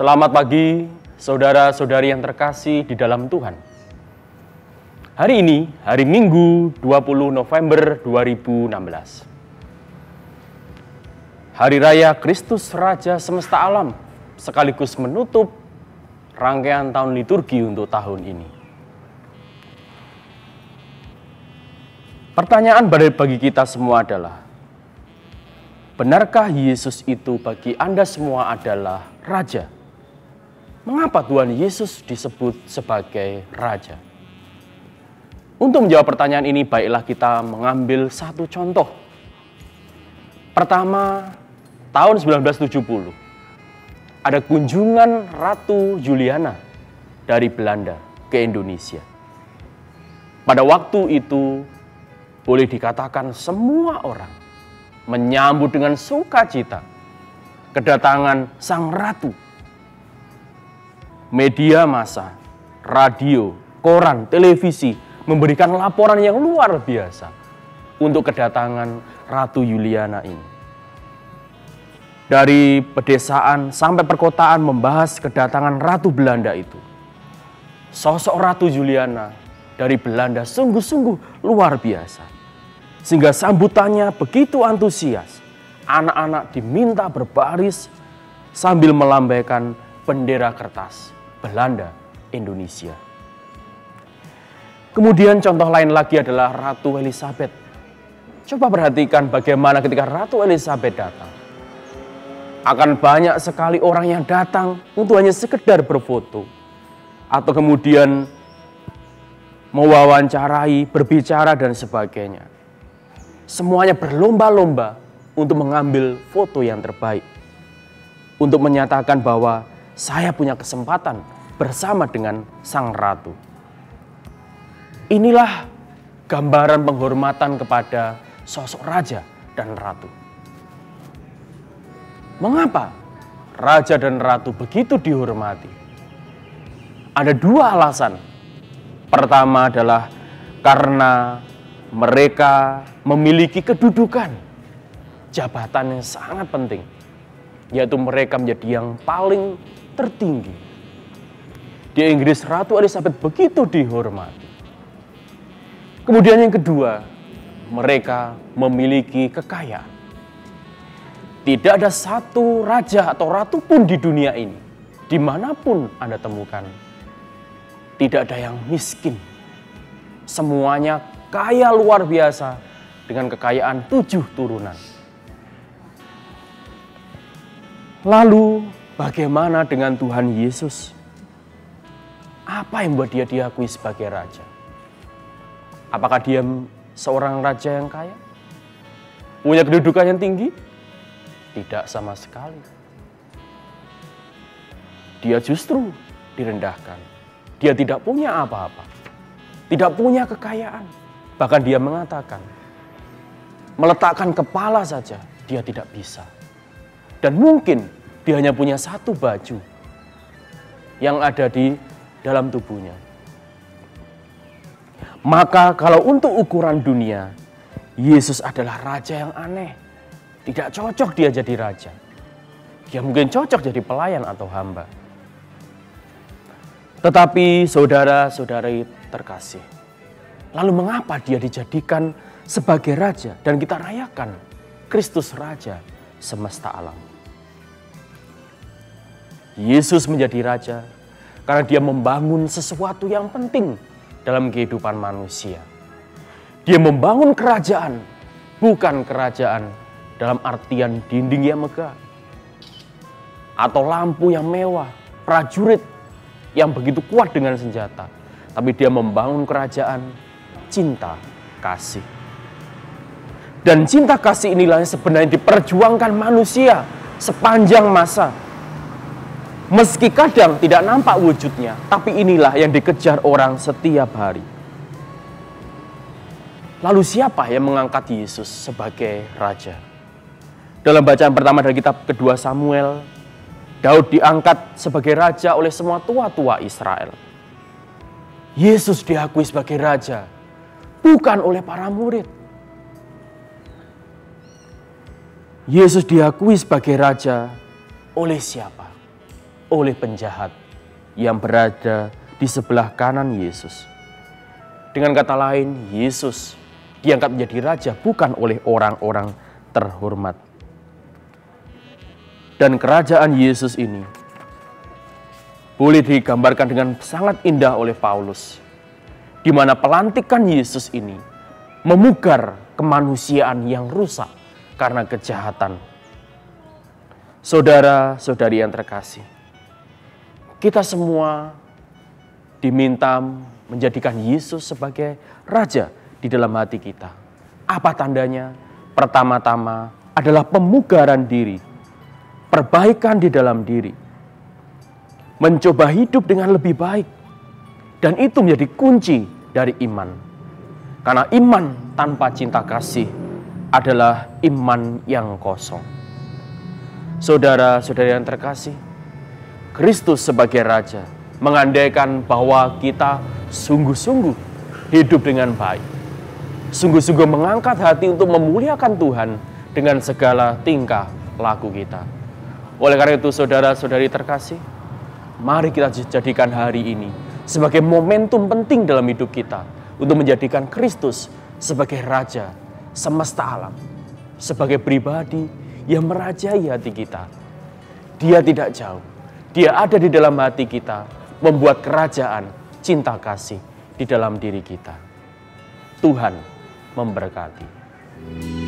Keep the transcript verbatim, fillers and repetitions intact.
Selamat pagi, saudara-saudari yang terkasih di dalam Tuhan. Hari ini, hari Minggu dua puluh November dua ribu enam belas. Hari Raya Kristus Raja Semesta Alam, sekaligus menutup rangkaian tahun liturgi untuk tahun ini. Pertanyaan bagi kita semua adalah, benarkah Yesus itu bagi Anda semua adalah Raja? Mengapa Tuhan Yesus disebut sebagai Raja? Untuk menjawab pertanyaan ini, baiklah kita mengambil satu contoh. Pertama, tahun seribu sembilan ratus tujuh puluh, ada kunjungan Ratu Juliana dari Belanda ke Indonesia. Pada waktu itu, boleh dikatakan semua orang menyambut dengan sukacita kedatangan Sang Ratu. Media massa, radio, koran, televisi memberikan laporan yang luar biasa untuk kedatangan Ratu Juliana ini. Dari pedesaan sampai perkotaan membahas kedatangan Ratu Belanda itu. Sosok Ratu Juliana dari Belanda sungguh-sungguh luar biasa. Sehingga sambutannya begitu antusias. Anak-anak diminta berbaris sambil melambaikan bendera kertas Belanda Indonesia. Kemudian contoh lain lagi adalah Ratu Elizabeth. Coba perhatikan bagaimana ketika Ratu Elizabeth datang. Akan banyak sekali orang yang datang untuk hanya sekedar berfoto. Atau kemudian mewawancarai, berbicara dan sebagainya. Semuanya berlomba-lomba untuk mengambil foto yang terbaik. Untuk menyatakan bahwa saya punya kesempatan bersama dengan Sang Ratu. Inilah gambaran penghormatan kepada sosok Raja dan Ratu. Mengapa Raja dan Ratu begitu dihormati? Ada dua alasan. Pertama adalah karena mereka memiliki kedudukan, jabatan yang sangat penting, yaitu mereka menjadi yang paling tertinggi. Di Inggris, Ratu Elizabeth begitu dihormati. Kemudian yang kedua, mereka memiliki kekayaan. Tidak ada satu raja atau ratu pun di dunia ini, dimanapun Anda temukan, tidak ada yang miskin. Semuanya kaya luar biasa dengan kekayaan tujuh turunan. Lalu bagaimana dengan Tuhan Yesus? Apa yang membuat dia diakui sebagai Raja? Apakah dia seorang raja yang kaya? Punya kedudukan yang tinggi? Tidak sama sekali. Dia justru direndahkan. Dia tidak punya apa-apa. Tidak punya kekayaan. Bahkan dia mengatakan, meletakkan kepala saja dia tidak bisa. Dan mungkin dia hanya punya satu baju yang ada di dalam tubuhnya. Maka kalau untuk ukuran dunia, Yesus adalah raja yang aneh. Tidak cocok dia jadi raja. Dia mungkin cocok jadi pelayan atau hamba. Tetapi saudara-saudari terkasih, lalu mengapa dia dijadikan sebagai raja dan kita rayakan Kristus Raja Semesta Alam? Yesus menjadi raja karena dia membangun sesuatu yang penting dalam kehidupan manusia. Dia membangun kerajaan, bukan kerajaan dalam artian dinding yang megah atau lampu yang mewah, prajurit yang begitu kuat dengan senjata. Tapi dia membangun kerajaan cinta kasih. Dan cinta kasih inilah yang sebenarnya diperjuangkan manusia sepanjang masa. Meski kadang tidak nampak wujudnya, tapi inilah yang dikejar orang setiap hari. Lalu siapa yang mengangkat Yesus sebagai Raja? Dalam bacaan pertama dari kitab kedua Samuel, Daud diangkat sebagai Raja oleh semua tua-tua Israel. Yesus diakui sebagai Raja, bukan oleh para murid. Yesus diakui sebagai Raja oleh siapa? oleh penjahat yang berada di sebelah kanan Yesus. Dengan kata lain, Yesus diangkat menjadi raja bukan oleh orang-orang terhormat. Dan kerajaan Yesus ini boleh digambarkan dengan sangat indah oleh Paulus, di mana pelantikan Yesus ini memugar kemanusiaan yang rusak karena kejahatan. Saudara-saudari yang terkasih, kita semua diminta menjadikan Yesus sebagai raja di dalam hati kita. Apa tandanya? Pertama-tama adalah pemugaran diri, perbaikan di dalam diri, mencoba hidup dengan lebih baik. Dan itu menjadi kunci dari iman. Karena iman tanpa cinta kasih adalah iman yang kosong. Saudara-saudari yang terkasih, Kristus sebagai raja mengandaikan bahwa kita sungguh-sungguh hidup dengan baik. Sungguh-sungguh mengangkat hati untuk memuliakan Tuhan dengan segala tingkah laku kita. Oleh karena itu, saudara-saudari terkasih, mari kita jadikan hari ini sebagai momentum penting dalam hidup kita untuk menjadikan Kristus sebagai raja semesta alam, sebagai pribadi yang merajai hati kita. Dia tidak jauh, dia ada di dalam hati kita, membuat kerajaan cinta kasih di dalam diri kita. Tuhan memberkati.